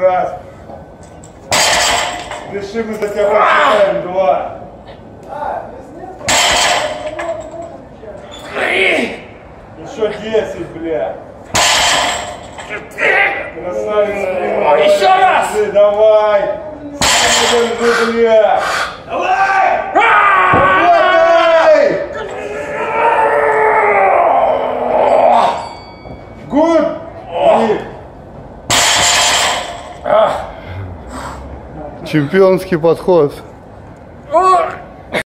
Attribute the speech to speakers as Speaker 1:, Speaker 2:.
Speaker 1: раз. Дыши, мы за тебя посчитаем. 2. Еще 10, бля. Красавец.
Speaker 2: Еще раз.
Speaker 1: Давай. Держи, бля.
Speaker 2: Давай!
Speaker 1: Давай! Good!
Speaker 3: Чемпионский подход.